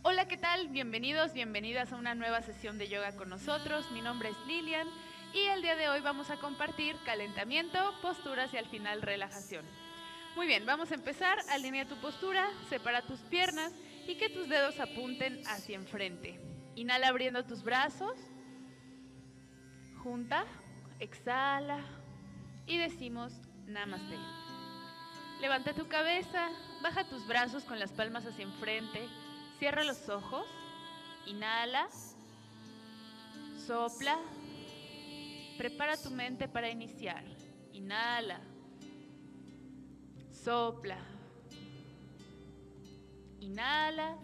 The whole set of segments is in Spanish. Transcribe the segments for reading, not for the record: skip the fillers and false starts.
Hola, ¿qué tal? Bienvenidos, bienvenidas a una nueva sesión de yoga con nosotros. Mi nombre es Lilian y el día de hoy vamos a compartir calentamiento, posturas y al final relajación. Muy bien, vamos a empezar. Alinea tu postura, separa tus piernas y que tus dedos apunten hacia enfrente. Inhala abriendo tus brazos, junta, exhala y decimos Namaste. Levanta tu cabeza, baja tus brazos con las palmas hacia enfrente, cierra los ojos, inhala, sopla, prepara tu mente para iniciar, inhala, sopla, inhala,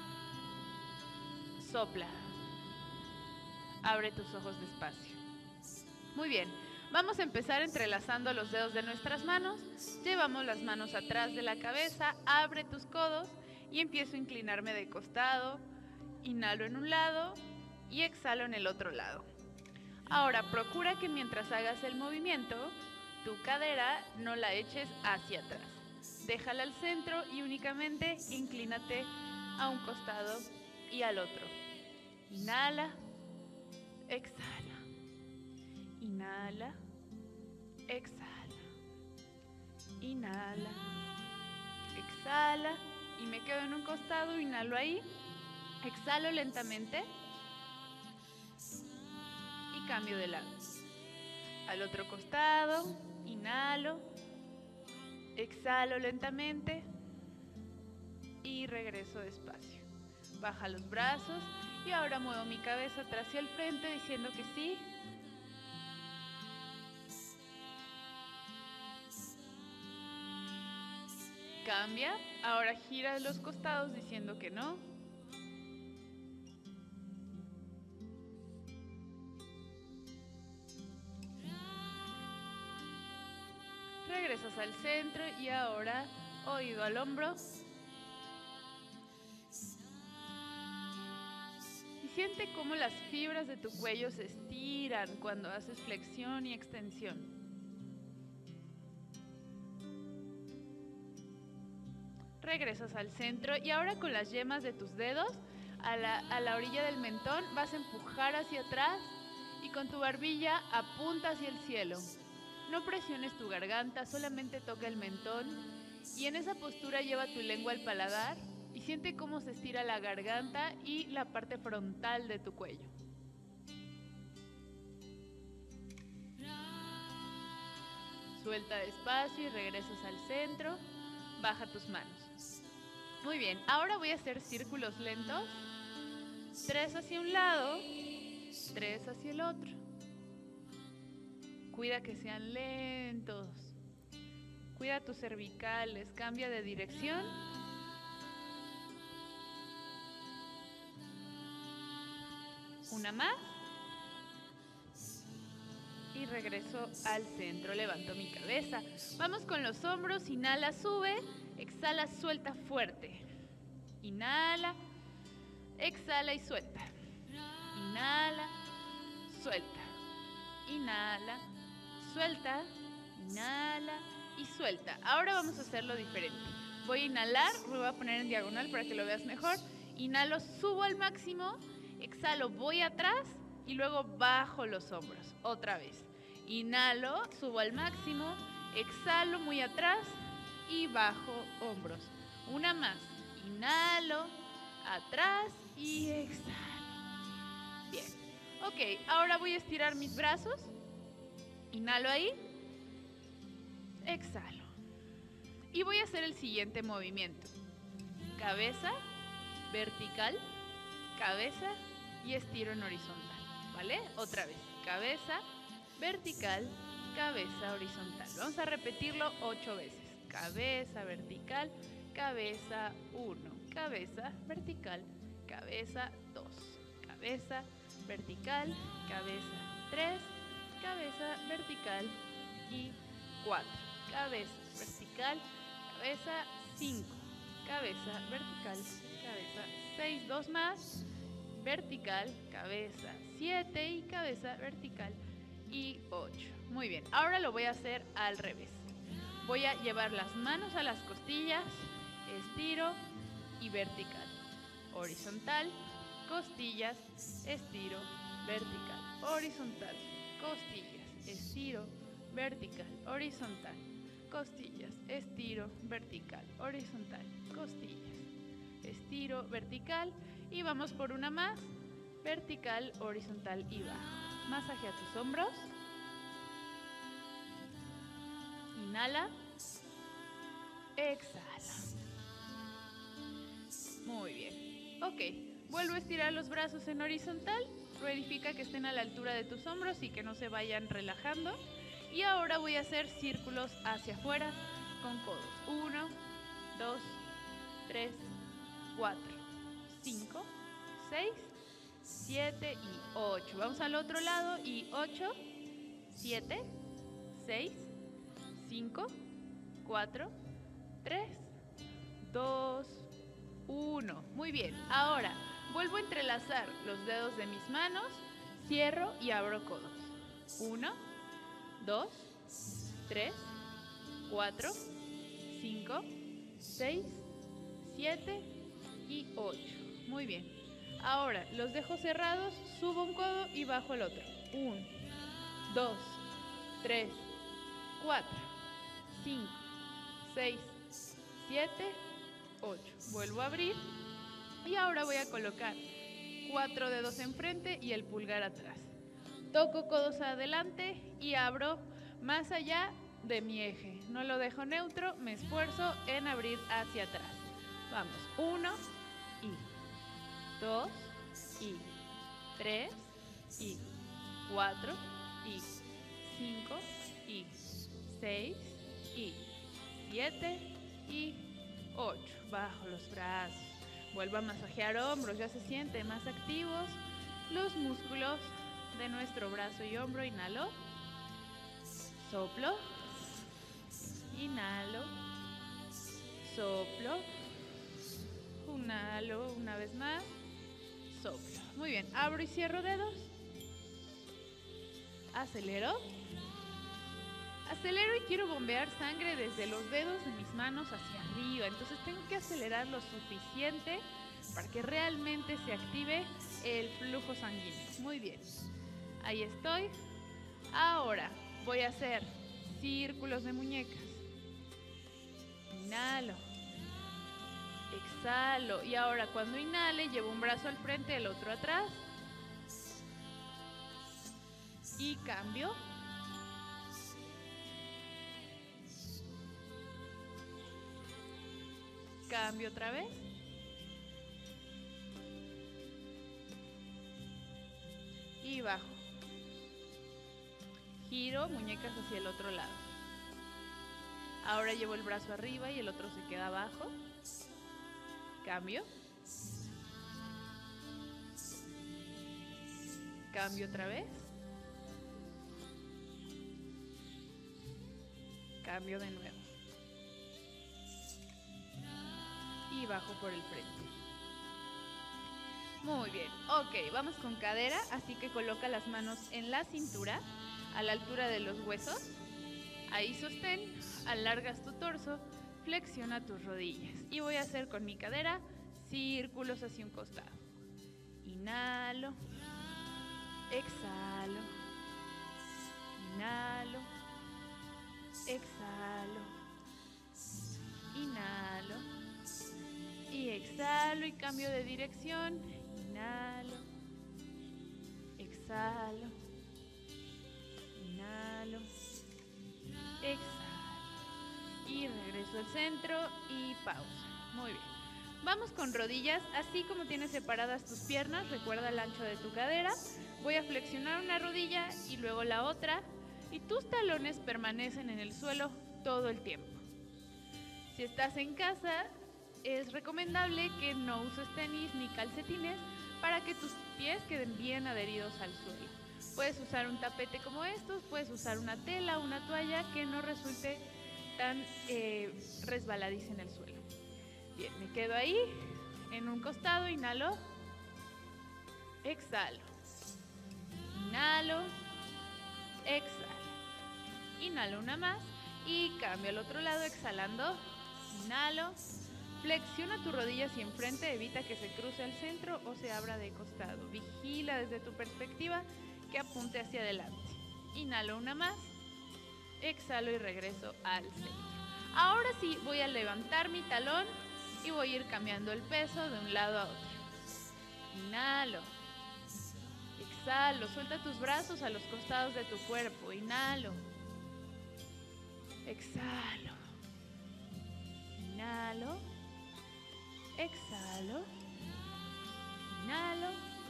sopla, abre tus ojos despacio. Muy bien, vamos a empezar entrelazando los dedos de nuestras manos, llevamos las manos atrás de la cabeza, abre tus codos y empiezo a inclinarme de costado, inhalo en un lado y exhalo en el otro lado. Ahora procura que mientras hagas el movimiento, tu cadera no la eches hacia atrás. Déjala al centro y únicamente inclínate a un costado y al otro. Inhala, exhala. Inhala, exhala. Inhala, exhala. Y me quedo en un costado, inhalo ahí, exhalo lentamente y cambio de lado. Al otro costado, inhalo, exhalo lentamente y regreso despacio. Baja los brazos y ahora muevo mi cabeza atrás y al frente diciendo que sí. Cambia, ahora gira los costados diciendo que no. Regresas al centro y ahora oído al hombro. Y siente cómo las fibras de tu cuello se estiran cuando haces flexión y extensión. Regresas al centro y ahora con las yemas de tus dedos a la orilla del mentón vas a empujar hacia atrás y con tu barbilla apunta hacia el cielo. No presiones tu garganta, solamente toca el mentón y en esa postura lleva tu lengua al paladar y siente cómo se estira la garganta y la parte frontal de tu cuello. Suelta despacio y regresas al centro. Baja tus manos. Muy bien, ahora voy a hacer círculos lentos. 3 hacia un lado, 3 hacia el otro. Cuida que sean lentos. Cuida tus cervicales, cambia de dirección. Una más. Y regreso al centro, levanto mi cabeza. Vamos con los hombros, inhala, sube, exhala, suelta fuerte. Inhala, exhala y suelta. Inhala, suelta. Inhala, suelta, inhala y suelta. Ahora vamos a hacerlo diferente. Voy a inhalar, me voy a poner en diagonal para que lo veas mejor. Inhalo, subo al máximo, exhalo, voy atrás y luego bajo los hombros, otra vez. Inhalo, subo al máximo, exhalo muy atrás y bajo hombros. Una más, inhalo, atrás y exhalo. Bien, ok, ahora voy a estirar mis brazos. Inhalo ahí, exhalo. Y voy a hacer el siguiente movimiento. Cabeza, vertical, cabeza y estiro en horizontal. ¿Vale? Otra vez, cabeza, vertical, cabeza, horizontal. Vamos a repetirlo 8 veces. Cabeza, vertical, cabeza, 1. Cabeza, vertical, cabeza, 2. Cabeza, vertical, cabeza, 3. Cabeza, vertical y 4. Cabeza, vertical, cabeza, 5. Cabeza, vertical, cabeza, 6. 2 más. Vertical, cabeza 7 y cabeza vertical y 8. Muy bien, ahora lo voy a hacer al revés. Voy a llevar las manos a las costillas, estiro y vertical. horizontal, costillas, estiro, vertical, horizontal, costillas, estiro, vertical, horizontal, costillas, estiro, vertical, horizontal, costillas, estiro, vertical, y vamos por una más, vertical, horizontal y bajo. Masajea tus hombros. Inhala. Exhala. Muy bien. Ok, vuelvo a estirar los brazos en horizontal. Verifica que estén a la altura de tus hombros y que no se vayan relajando. Y ahora voy a hacer círculos hacia afuera con codos. 1, 2, 3, 4, 5, 6, 7 y 8. Vamos al otro lado y 8, 7, 6, 5, 4, 3, 2, 1. Muy bien. Ahora vuelvo a entrelazar los dedos de mis manos, cierro y abro codos. 1, 2, 3, 4, 5, 6, 7 y 8. Muy bien. Ahora los dejo cerrados, subo un codo y bajo el otro. 1, 2, 3, 4, 5, 6, 7, 8. Vuelvo a abrir y ahora voy a colocar 4 dedos enfrente y el pulgar atrás. Toco codos adelante y abro más allá de mi eje. No lo dejo neutro, me esfuerzo en abrir hacia atrás. Vamos, 1 y 2 y 3 y 4 y 5 y 6 y 7 y 8. Bajo los brazos. Vuelvo a masajear hombros, ya se sienten más activos los músculos de nuestro brazo y hombro. Inhalo, soplo, inhalo, soplo, inhalo una vez más, soplo. Muy bien, abro y cierro dedos, acelero, acelero y quiero bombear sangre desde los dedos de mis manos hacia arriba. Entonces tengo que acelerar lo suficiente para que realmente se active el flujo sanguíneo. Muy bien, ahí estoy. Ahora voy a hacer círculos de muñecas. Inhalo, exhalo. Y ahora cuando inhale llevo un brazo al frente, el otro atrás. Y cambio. Cambio otra vez. Y bajo. Giro, muñecas hacia el otro lado. Ahora llevo el brazo arriba y el otro se queda abajo. Cambio. Cambio otra vez. Cambio de nuevo. Y bajo por el frente. Muy bien, ok, vamos con cadera, así que coloca las manos en la cintura, a la altura de los huesos. Ahí sostén, alargas tu torso, flexiona tus rodillas. Y voy a hacer con mi cadera círculos hacia un costado. Inhalo, exhalo, inhalo, exhalo, inhalo y exhalo y cambio de dirección. Inhalo, exhalo, inhalo, exhalo y regreso al centro y pausa. Muy bien, vamos con rodillas, así como tienes separadas tus piernas, recuerda el ancho de tu cadera. Voy a flexionar una rodilla y luego la otra y tus talones permanecen en el suelo todo el tiempo. Si estás en casa, es recomendable que no uses tenis ni calcetines para que tus pies queden bien adheridos al suelo. Puedes usar un tapete como estos, puedes usar una tela, una toalla que no resulte tan resbaladiza en el suelo. Bien, me quedo ahí, en un costado, inhalo, exhalo, inhalo, exhalo, inhalo una más y cambio al otro lado exhalando, inhalo, Flexiona tu rodilla hacia enfrente, evita que se cruce al centro o se abra de costado. Vigila desde tu perspectiva que apunte hacia adelante. Inhalo una más, exhalo y regreso al centro. Ahora sí, voy a levantar mi talón y voy a ir cambiando el peso de un lado a otro. Inhalo, exhalo, suelta tus brazos a los costados de tu cuerpo. Inhalo, exhalo, inhalo, exhalo, inhalo,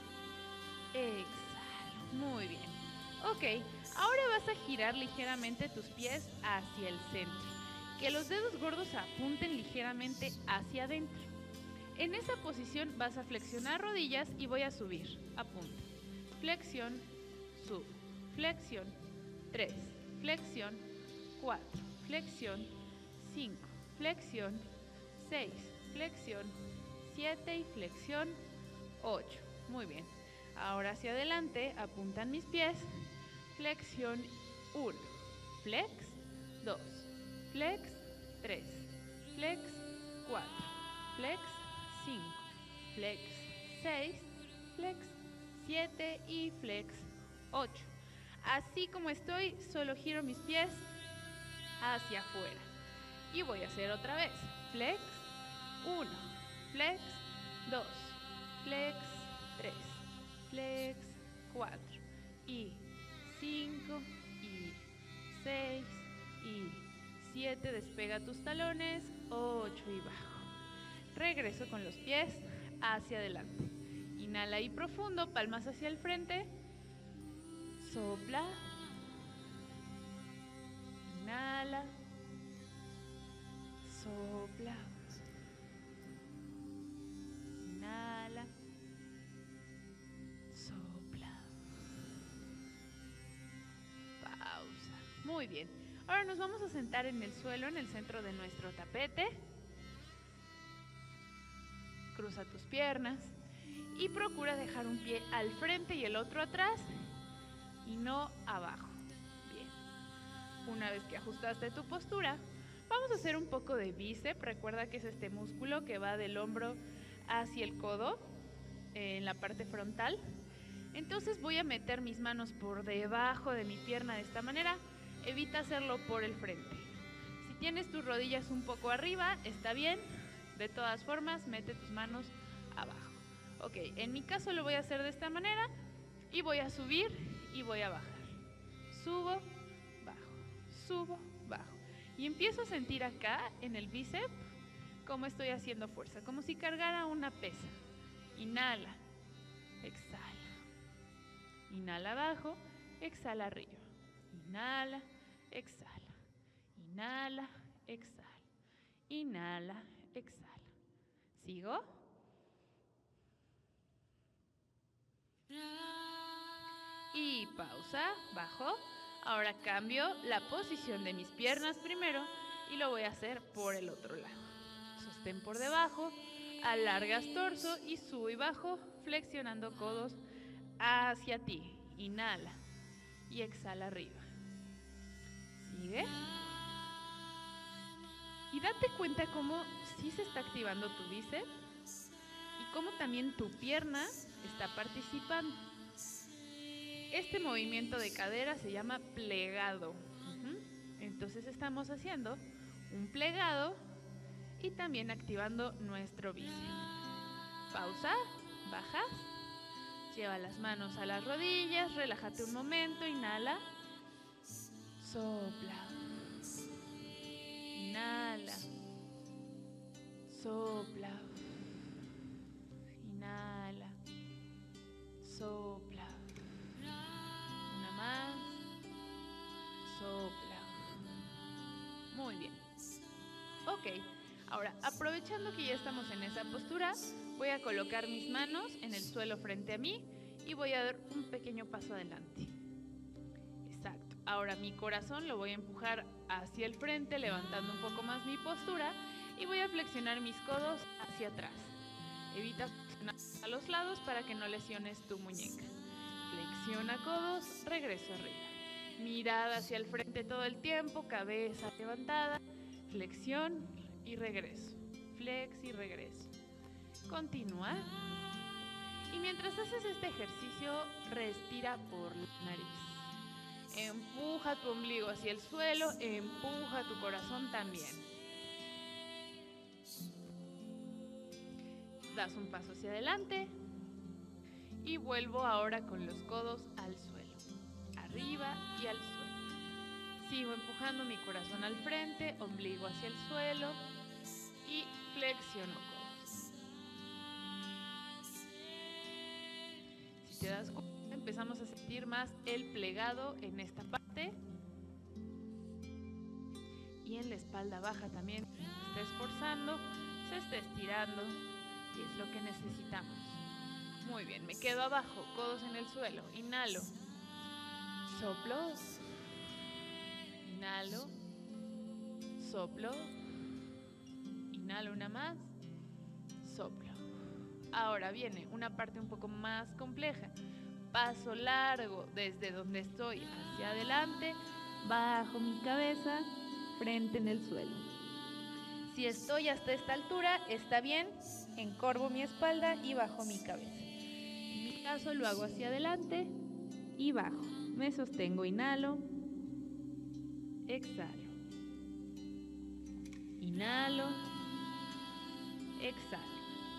exhalo. Muy bien. Ok, ahora vas a girar ligeramente tus pies hacia el centro. Que los dedos gordos apunten ligeramente hacia adentro. En esa posición vas a flexionar rodillas y voy a subir. Apunta. Flexión, subo. Flexión, 3. Flexión, 4. Flexión, 5. Flexión, 6. Flexión, 7 y flexión, 8. Muy bien. Ahora hacia adelante, apuntan mis pies. Flexión, 1. Flex, 2. Flex, 3. Flex, 4. Flex, 5. Flex, 6. Flex, 7 y flex, 8. Así como estoy, solo giro mis pies hacia afuera. Y voy a hacer otra vez. Flex, 1. Flex, 2. Flex, 3. Flex, 4. Y 5 y 6 y 7. Despega tus talones. 8 y bajo. Regreso con los pies hacia adelante. Inhala ahí profundo, palmas hacia el frente. Sopla. Inhala. Sopla. Inhala. Sopla. Pausa. Muy bien. Ahora nos vamos a sentar en el suelo, en el centro de nuestro tapete. Cruza tus piernas y procura dejar un pie al frente y el otro atrás y no abajo. Bien. Una vez que ajustaste tu postura, vamos a hacer un poco de bíceps. Recuerda que es este músculo que va del hombro hacia el codo, en la parte frontal. Entonces voy a meter mis manos por debajo de mi pierna de esta manera. Evita hacerlo por el frente. Si tienes tus rodillas un poco arriba, está bien. De todas formas, mete tus manos abajo. Ok, en mi caso lo voy a hacer de esta manera y voy a subir y voy a bajar. Subo, bajo, subo, bajo. Y empiezo a sentir acá en el bíceps cómo estoy haciendo fuerza, como si cargara una pesa. Inhala, exhala. Inhala abajo, exhala arriba. Inhala, exhala. Inhala, exhala. Inhala, exhala. ¿Sigo? Y pausa, bajo. Ahora cambio la posición de mis piernas primero y lo voy a hacer por el otro lado. Sostén por debajo, alargas torso y subo y bajo, flexionando codos hacia ti. Inhala y exhala arriba. ¿Sigue? Y date cuenta cómo sí se está activando tu bíceps y cómo también tu pierna está participando. Este movimiento de cadera se llama plegado. Entonces estamos haciendo un plegado y también activando nuestro bíceps. Pausa, bajas, lleva las manos a las rodillas, relájate un momento, inhala, sopla. Inhala, sopla, inhala, sopla, una más, sopla. Muy bien. Ok, ahora aprovechando que ya estamos en esa postura, voy a colocar mis manos en el suelo frente a mí y voy a dar un pequeño paso adelante. Exacto. Ahora mi corazón lo voy a empujar hacia el frente, levantando un poco más mi postura y voy a flexionar mis codos hacia atrás. Evita flexionar a los lados para que no lesiones tu muñeca. Flexiona codos, regreso arriba. Mirada hacia el frente todo el tiempo, cabeza levantada, flexión y regreso. flex y regreso. Continúa. Y mientras haces este ejercicio, respira por la nariz. Empuja tu ombligo hacia el suelo, empuja tu corazón también. Das un paso hacia adelante y vuelvo ahora con los codos al suelo, arriba y al suelo. Sigo empujando mi corazón al frente, ombligo hacia el suelo y flexiono codos. Si te das cuenta, empezamos a sentir más el plegado en esta parte y en la espalda baja también. Se está esforzando, se está estirando y es lo que necesitamos. Muy bien, me quedo abajo, codos en el suelo, inhalo, soplo, inhalo, soplo, inhalo una más, soplo. Ahora viene una parte un poco más compleja. Paso largo desde donde estoy hacia adelante, bajo mi cabeza, frente en el suelo. Si estoy hasta esta altura, está bien, encorvo mi espalda y bajo mi cabeza. En mi caso lo hago hacia adelante y bajo. Me sostengo, inhalo, exhalo. Inhalo, exhalo.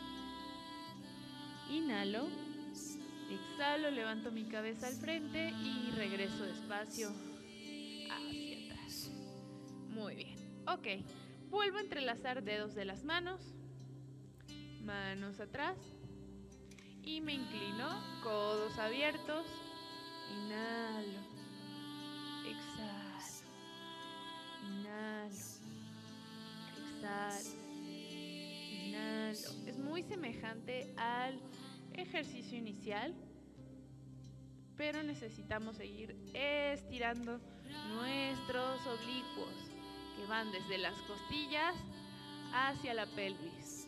Inhalo, exhalo, levanto mi cabeza al frente y regreso despacio hacia atrás. Muy bien, ok. Vuelvo a entrelazar dedos de las manos, manos atrás y me inclino, codos abiertos, inhalo, exhalo, inhalo, exhalo, inhalo. Es muy semejante al ejercicio inicial, pero necesitamos seguir estirando nuestros oblicuos que van desde las costillas hacia la pelvis.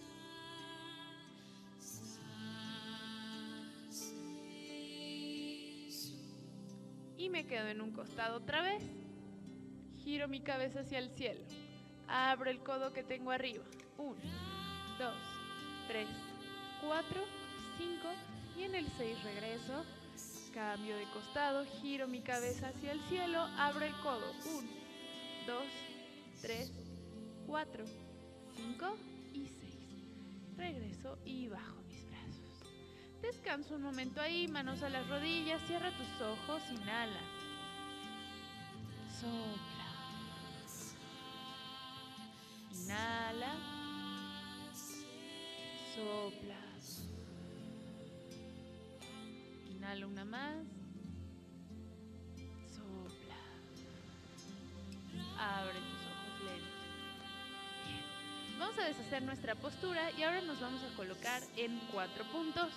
Y me quedo en un costado otra vez. Giro mi cabeza hacia el cielo. Abro el codo que tengo arriba. 1, 2, 3, 4, 5 y en el 6 regreso. Cambio de costado, giro mi cabeza hacia el cielo, abro el codo. 1, 2, 3, 4, 5 y 6. Regreso y bajo mis brazos. Descanso un momento ahí, manos a las rodillas, cierra tus ojos, inhala. Sopla. Inhala. Sopla. Inhala una más. Sopla. Abre tus ojos lento. Bien. Vamos a deshacer nuestra postura y ahora nos vamos a colocar en 4 puntos.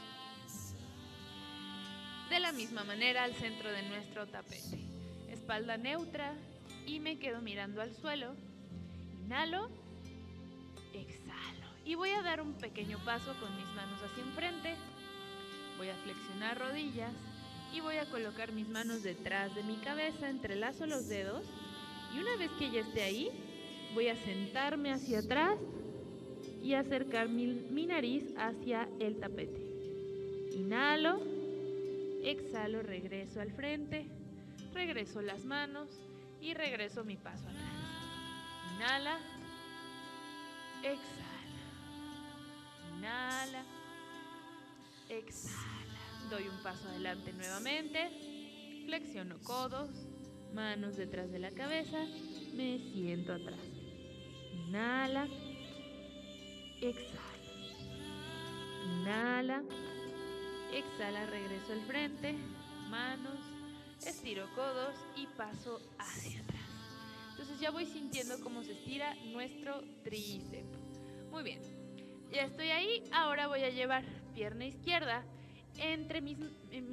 De la misma manera al centro de nuestro tapete. Espalda neutra y me quedo mirando al suelo. Inhalo. Exhalo. Y voy a dar un pequeño paso con mis manos hacia enfrente. Voy a flexionar rodillas y voy a colocar mis manos detrás de mi cabeza, entrelazo los dedos y una vez que ya esté ahí, voy a sentarme hacia atrás y acercar mi nariz hacia el tapete. Inhalo, exhalo, regreso al frente, regreso las manos y regreso mi paso atrás. Inhala, exhala, inhala, exhala. Doy un paso adelante nuevamente. Flexiono codos, manos detrás de la cabeza. Me siento atrás. Inhala. Exhala. Inhala. Exhala, regreso al frente. Manos. Estiro codos y paso hacia atrás. Entonces ya voy sintiendo cómo se estira nuestro tríceps. Muy bien. Ya estoy ahí. Ahora voy a llevar pierna izquierda entre mis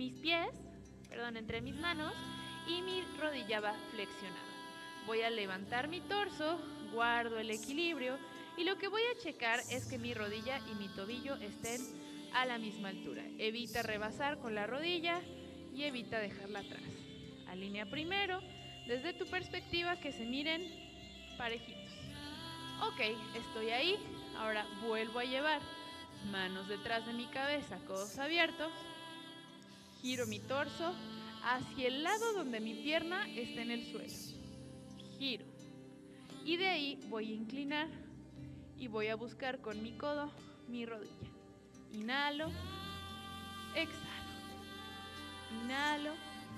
manos y mi rodilla va flexionada. Voy a levantar mi torso, guardo el equilibrio y lo que voy a checar es que mi rodilla y mi tobillo estén a la misma altura. Evita rebasar con la rodilla y evita dejarla atrás. Alinea primero, desde tu perspectiva, que se miren parejitos. Ok, estoy ahí. Ahora vuelvo a llevar manos detrás de mi cabeza, codos abiertos. Giro mi torso hacia el lado donde mi pierna está en el suelo. Giro. Y de ahí voy a inclinar y voy a buscar con mi codo mi rodilla. Inhalo, exhalo. Inhalo,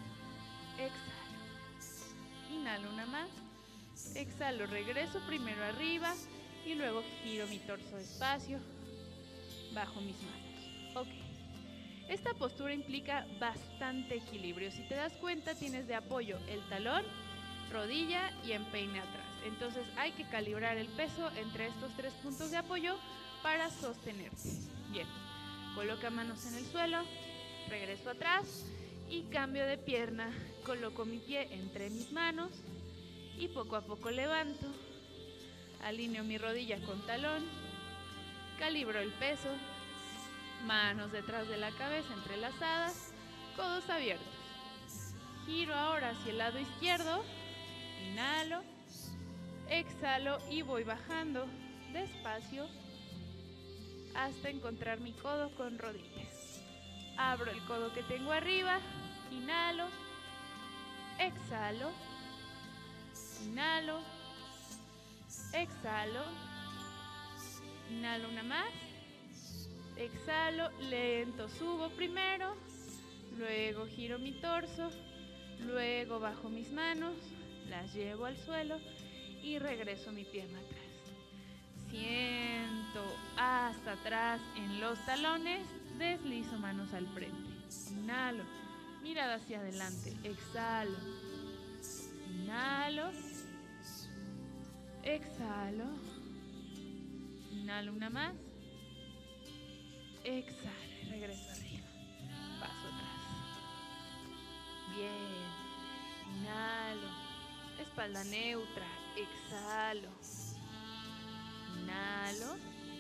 exhalo. Inhalo una más. Exhalo, regreso primero arriba y luego giro mi torso despacio bajo mis manos. Ok. Esta postura implica bastante equilibrio. Si te das cuenta, tienes de apoyo el talón, rodilla y empeine atrás. Entonces hay que calibrar el peso entre estos 3 puntos de apoyo para sostenerte. Bien, coloca manos en el suelo, regreso atrás y cambio de pierna. Coloco mi pie entre mis manos y poco a poco levanto. Alineo mi rodilla con talón, calibro el peso, manos detrás de la cabeza entrelazadas, codos abiertos. Giro ahora hacia el lado izquierdo, inhalo, exhalo y voy bajando despacio hasta encontrar mi codo con rodilla. Abro el codo que tengo arriba, inhalo, exhalo, inhalo, exhalo, inhalo una más, exhalo, lento, subo primero, luego giro mi torso, luego bajo mis manos, las llevo al suelo y regreso mi pierna atrás. Siento hasta atrás en los talones, deslizo manos al frente. Inhalo, mirada hacia adelante, exhalo, inhalo, exhalo, inhalo una más, exhalo y regreso arriba, paso atrás. Bien, inhalo, espalda neutra, exhalo, inhalo,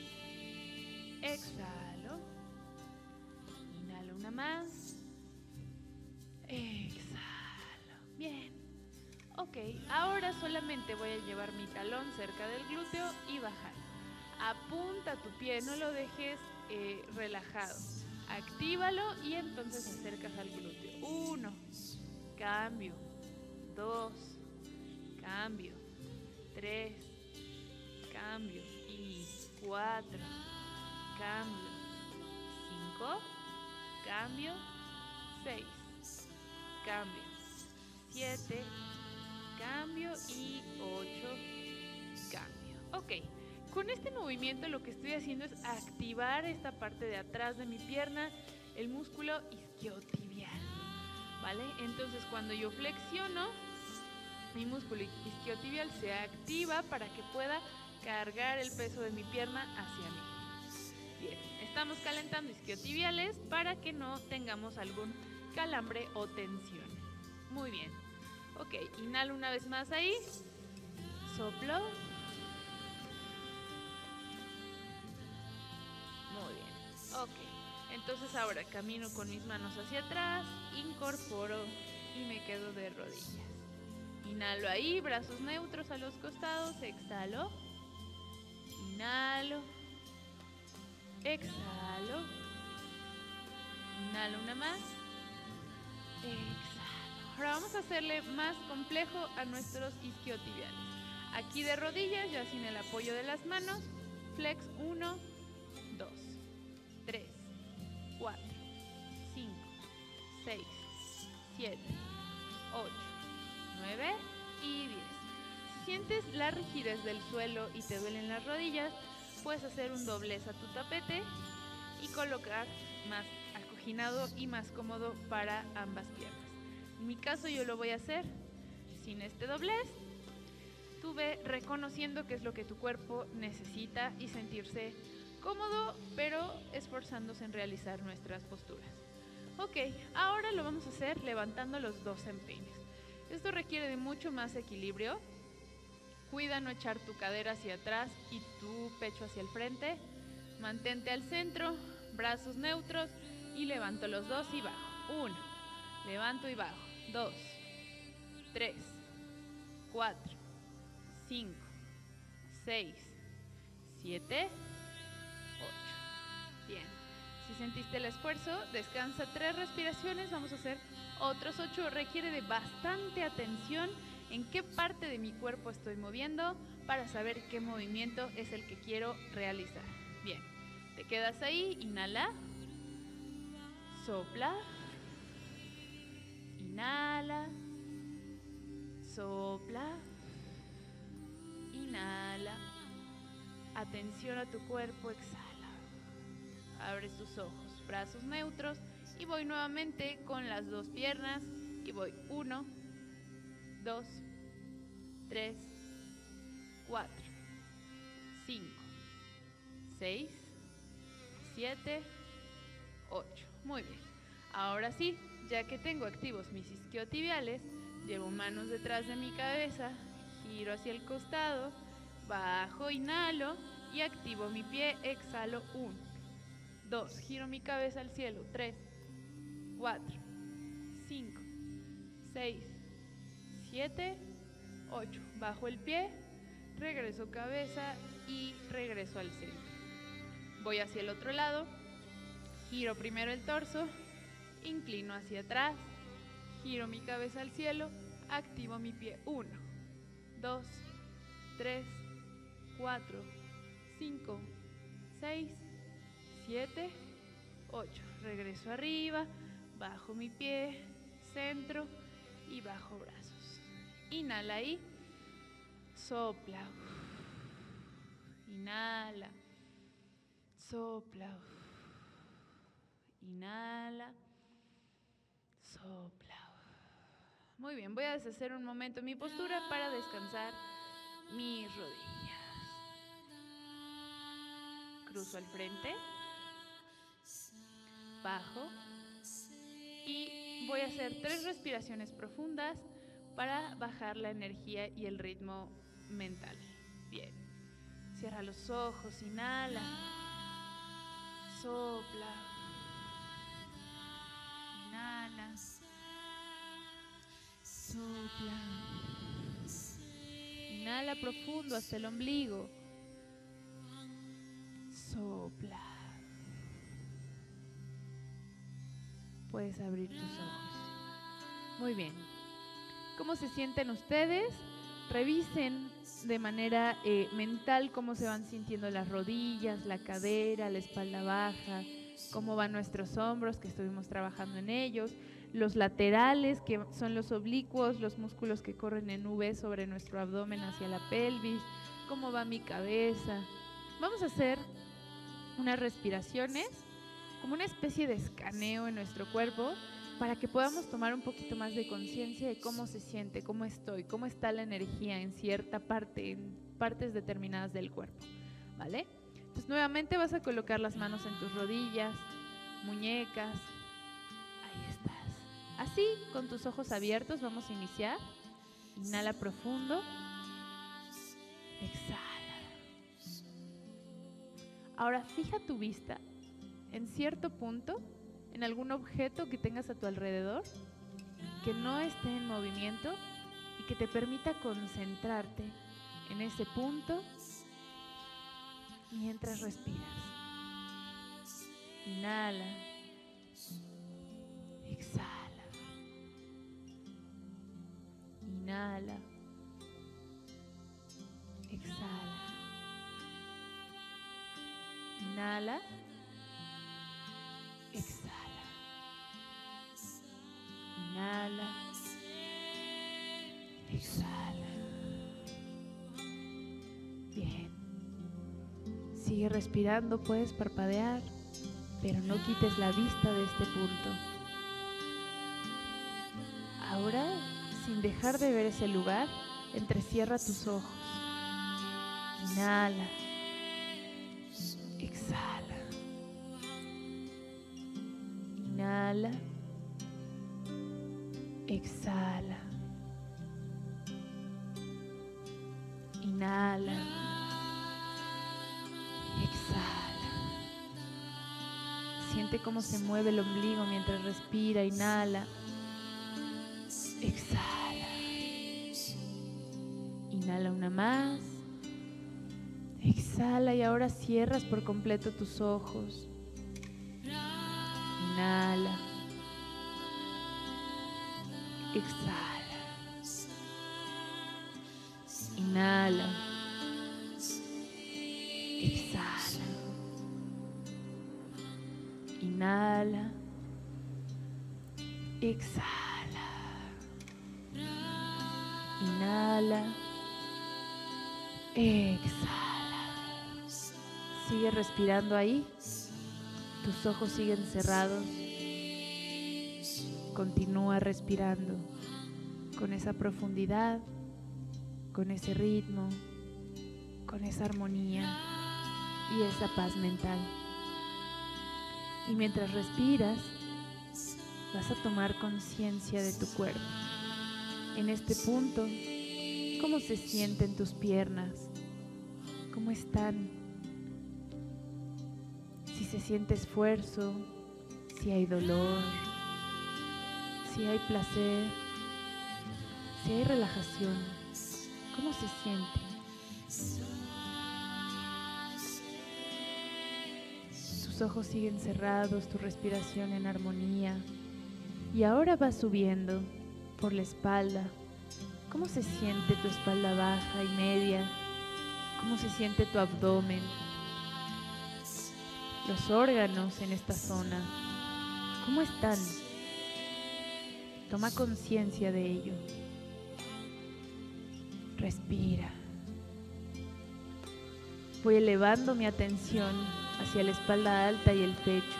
exhalo, inhalo una más, exhalo. Bien, ok, ahora solamente voy a llevar mi talón cerca del glúteo y bajar. Apunta tu pie, no lo dejes relajado. Actívalo y entonces acercas al glúteo. 1, cambio, 2, cambio, 3, cambio y 4, cambio, 5, cambio, 6, cambio, 7, cambio y 8, cambio. Ok, con este movimiento lo que estoy haciendo es activar esta parte de atrás de mi pierna, el músculo isquiotibial, ¿vale? Entonces cuando yo flexiono, mi músculo isquiotibial se activa para que pueda cargar el peso de mi pierna hacia mí. Bien, estamos calentando isquiotibiales para que no tengamos algún calambre o tensión. Muy bien. Ok, inhalo una vez más ahí. Soplo. Muy bien. Ok, entonces ahora camino con mis manos hacia atrás, incorporo y me quedo de rodillas. Inhalo ahí, brazos neutros a los costados, exhalo. Inhalo. Exhalo. Inhalo una más. Exhalo. Ahora vamos a hacerle más complejo a nuestros isquiotibiales. Aquí de rodillas, ya sin el apoyo de las manos. Flex 1, 2, 3, 4, 5, 6, 7, 8, 9 y 10. Si sientes la rigidez del suelo y te duelen las rodillas, puedes hacer un doblez a tu tapete y colocar más acoginado y más cómodo para ambas piernas. En mi caso yo lo voy a hacer sin este doblez. Tú ve reconociendo qué es lo que tu cuerpo necesita y sentirse cómodo, pero esforzándose en realizar nuestras posturas. Ok, ahora lo vamos a hacer levantando los dos empeines. Esto requiere de mucho más equilibrio. Cuida no echar tu cadera hacia atrás y tu pecho hacia el frente. Mantente al centro, brazos neutros y levanto los dos y bajo. 1, levanto y bajo. 2, 3, 4, 5, 6, 7, 8. Bien. Si sentiste el esfuerzo, descansa 3 respiraciones. Vamos a hacer otros 8. Requiere de bastante atención en qué parte de mi cuerpo estoy moviendo para saber qué movimiento es el que quiero realizar. Bien. Te quedas ahí. Inhala. Sopla. Inhala. Sopla. Inhala. Atención a tu cuerpo, exhala. Abres tus ojos, brazos neutros y voy nuevamente con las 2 piernas y voy 1, 2, 3, 4, 5, 6, 7, 8. Muy bien. Ahora sí, ya que tengo activos mis isquiotibiales, llevo manos detrás de mi cabeza, giro hacia el costado, bajo, inhalo y activo mi pie, exhalo 1, 2, giro mi cabeza al cielo, 3, 4, 5, 6, 7, 8. Bajo el pie, regreso cabeza y regreso al centro. Voy hacia el otro lado, giro primero el torso, inclino hacia atrás, giro mi cabeza al cielo, activo mi pie, 1, 2, 3, 4, 5, 6, 7, 8. Regreso arriba, bajo mi pie, centro y bajo brazos. Inhala ahí, sopla, inhala, sopla, inhala, sopla. Muy bien, voy a deshacer un momento mi postura para descansar mis rodillas. Cruzo al frente, bajo y voy a hacer 3 respiraciones profundas para bajar la energía y el ritmo mental. Bien, cierra los ojos, inhala, sopla, inhala, sopla, inhala profundo hasta el ombligo, sopla. Puedes abrir tus ojos. Muy bien. ¿Cómo se sienten ustedes? Revisen de manera mental cómo se van sintiendo las rodillas, la cadera, la espalda baja, cómo van nuestros hombros, que estuvimos trabajando en ellos, los laterales, que son los oblicuos, los músculos que corren en V sobre nuestro abdomen hacia la pelvis, cómo va mi cabeza. Vamos a hacer unas respiraciones como una especie de escaneo en nuestro cuerpo para que podamos tomar un poquito más de conciencia de cómo se siente, cómo estoy, cómo está la energía en cierta parte, en partes determinadas del cuerpo, ¿vale? Entonces nuevamente vas a colocar las manos en tus rodillas, muñecas, ahí estás. Así, con tus ojos abiertos vamos a iniciar. Inhala profundo, exhala. Ahora fija tu vista en cierto punto, en algún objeto que tengas a tu alrededor, que no esté en movimiento y que te permita concentrarte en ese punto mientras respiras. Inhala, exhala, inhala, exhala, inhala, exhala, inhala, exhala. Bien. Sigue respirando, puedes parpadear, pero no quites la vista de este punto. Ahora, sin dejar de ver ese lugar, entrecierra tus ojos. Inhala, exhala. Inhala, exhala, inhala, exhala. Siente cómo se mueve el ombligo mientras respira, inhala, exhala. Inhala una más, exhala. Exhala y ahora cierras por completo tus ojos. Inhala. Exhala. Inhala. Exhala. Inhala. Exhala. Inhala. Exhala. Sigue respirando ahí. Tus ojos siguen cerrados. Continúa respirando con esa profundidad, con ese ritmo, con esa armonía y esa paz mental. Y mientras respiras, vas a tomar conciencia de tu cuerpo. En este punto, ¿cómo se sienten tus piernas? ¿Cómo están? Si se siente esfuerzo, si hay dolor, si hay placer, si hay relajación, ¿cómo se sienten? Tus ojos siguen cerrados, tu respiración en armonía. Y ahora vas subiendo por la espalda. ¿Cómo se siente tu espalda baja y media? ¿Cómo se siente tu abdomen? Los órganos en esta zona, ¿cómo están? Toma conciencia de ello. Respira. Voy elevando mi atención hacia la espalda alta y el pecho.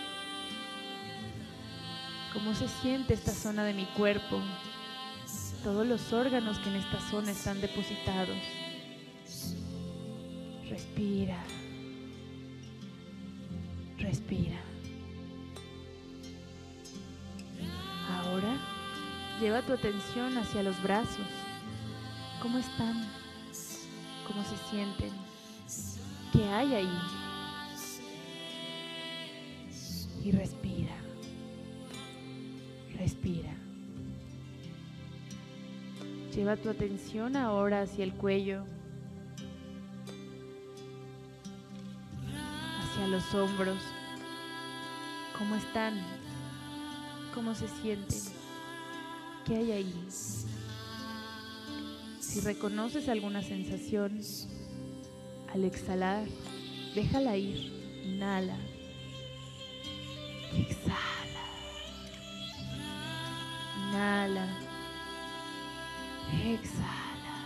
¿Cómo se siente esta zona de mi cuerpo? Todos los órganos que en esta zona están depositados. Respira. Respira. Ahora lleva tu atención hacia los brazos. ¿Cómo están? ¿Cómo se sienten? ¿Qué hay ahí? Y respira. Respira. Lleva tu atención ahora hacia el cuello, hacia los hombros. ¿Cómo están? ¿Cómo se sienten? ¿Qué hay ahí? Si reconoces alguna sensación, al exhalar, déjala ir. Inhala. Exhala. Inhala. Exhala.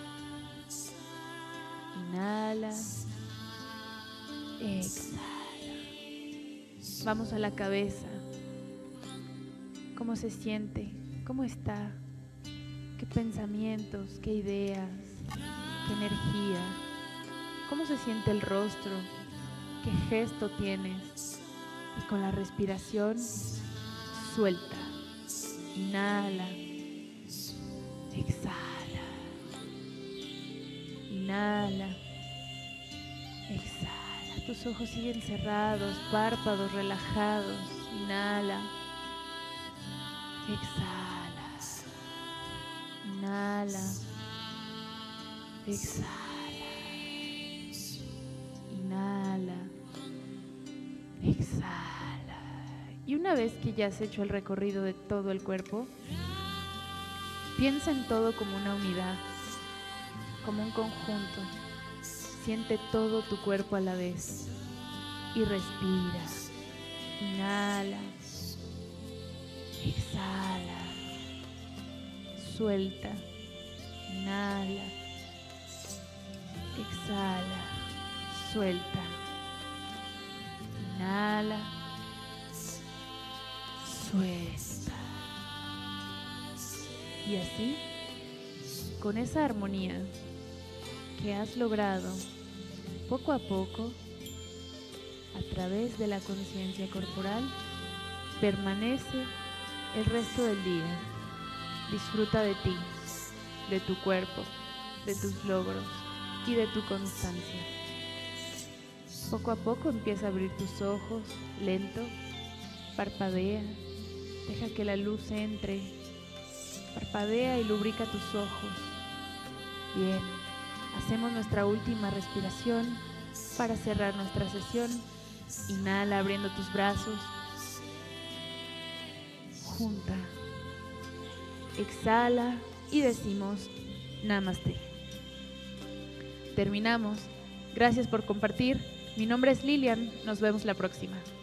Inhala. Exhala. Vamos a la cabeza. ¿Cómo se siente? ¿Cómo está? ¿Qué pensamientos? ¿Qué ideas? ¿Qué energía? ¿Cómo se siente el rostro? ¿Qué gesto tienes? Y con la respiración, suelta. Inhala. Exhala. Inhala. Exhala. Tus ojos siguen cerrados, párpados relajados. Inhala. Exhala. Inhala. Exhala. Inhala. Exhala. Y una vez que ya has hecho el recorrido de todo el cuerpo, piensa en todo como una unidad, como un conjunto. Siente todo tu cuerpo a la vez y respira. Inhala. Exhala. Suelta. Inhala. Exhala. Suelta. Inhala. Suelta. Y así, con esa armonía que has logrado poco a poco, a través de la conciencia corporal, permanece el resto del día. Disfruta de ti, de tu cuerpo, de tus logros y de tu constancia. Poco a poco empieza a abrir tus ojos, lento, parpadea, deja que la luz entre, parpadea y lubrica tus ojos. Bien, hacemos nuestra última respiración para cerrar nuestra sesión. Inhala abriendo tus brazos. Junta. Exhala y decimos Namaste. Terminamos. Gracias por compartir. Mi nombre es Lilian. Nos vemos la próxima.